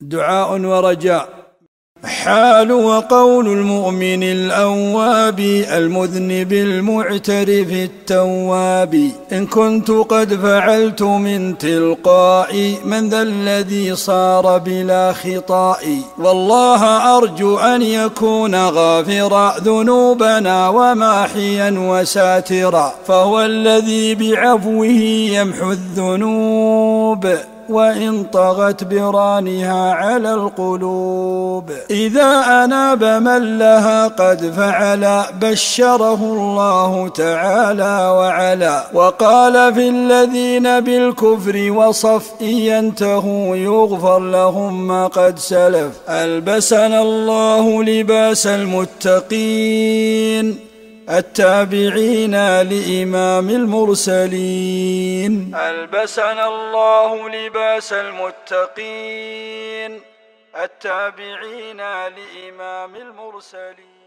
دعاء ورجاء. حال وقول المؤمن الأواب المذنب المعترف التواب. إن كنت قد فعلت من تلقاء من ذا الذي صار بلا خطاء. والله أرجو أن يكون غافرا ذنوبنا وماحيا وساترا، فهو الذي بعفوه يمحو الذنوب وإن طغت برانها على القلوب. إذا أناب من لها قد فعل بشره الله تعالى وعلا، وقال في الذين بالكفر وصف إن ينتهوا يغفر لهم ما قد سلف. ألبسنا الله لباس المتقين التابعين لإمام المرسلين. ألبسنا الله لباس المتقين التابعين لإمام المرسلين.